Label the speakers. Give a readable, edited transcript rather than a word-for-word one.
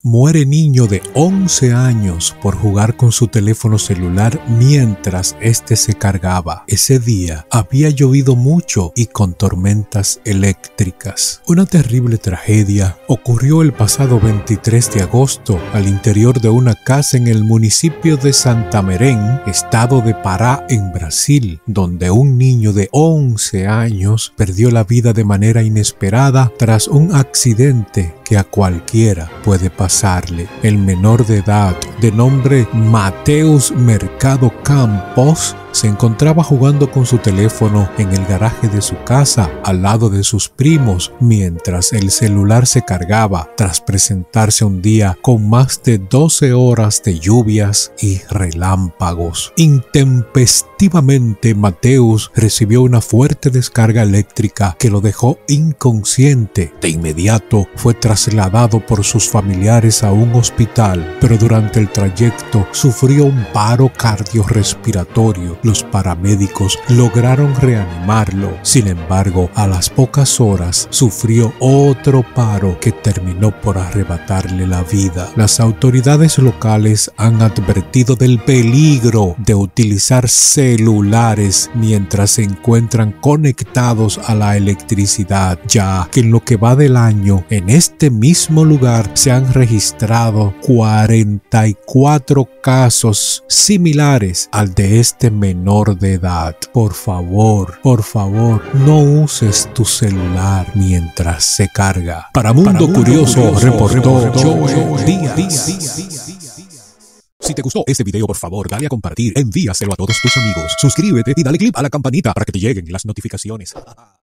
Speaker 1: Muere niño de 11 años por jugar con su teléfono celular mientras este se cargaba. Ese día había llovido mucho y con tormentas eléctricas. Una terrible tragedia ocurrió el pasado 23 de agosto al interior de una casa en el municipio de Santamerém, estado de Pará, en Brasil, donde un niño de 11 años perdió la vida de manera inesperada tras un accidente que a cualquiera puede pasarle. El menor de edad, de nombre Mateus Mercado Campos, se encontraba jugando con su teléfono en el garaje de su casa al lado de sus primos mientras el celular se cargaba tras presentarse un día con más de 12 horas de lluvias y relámpagos. Intempestivamente, Mateus recibió una fuerte descarga eléctrica que lo dejó inconsciente. De inmediato fue trasladado por sus familiares a un hospital, pero durante el trayecto sufrió un paro cardiorrespiratorio. Los paramédicos lograron reanimarlo. Sin embargo, a las pocas horas sufrió otro paro que terminó por arrebatarle la vida. Las autoridades locales han advertido del peligro de utilizar celulares mientras se encuentran conectados a la electricidad, ya que en lo que va del año, en este mismo lugar se han registrado 44 casos similares al de este menor de edad. Por favor, no uses tu celular mientras se carga. Para Mundo Curioso reportó Joel Díaz. Si te gustó este video, por favor, dale a compartir, envíaselo a todos tus amigos, suscríbete y dale click a la campanita para que te lleguen las notificaciones.